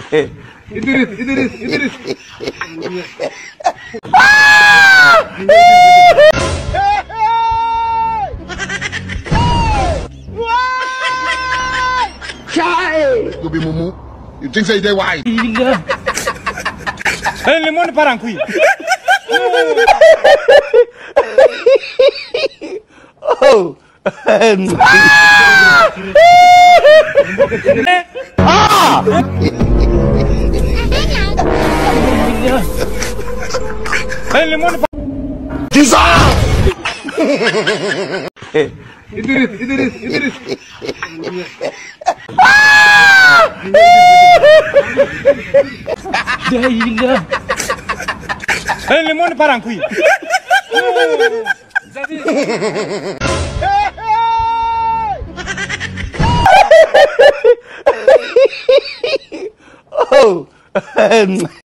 Idris. You be mumu. You think say they wise? Hey, lemon parangkui. Oh. Hey, lemon. Idris. Hey, lemon parangkui. Oh.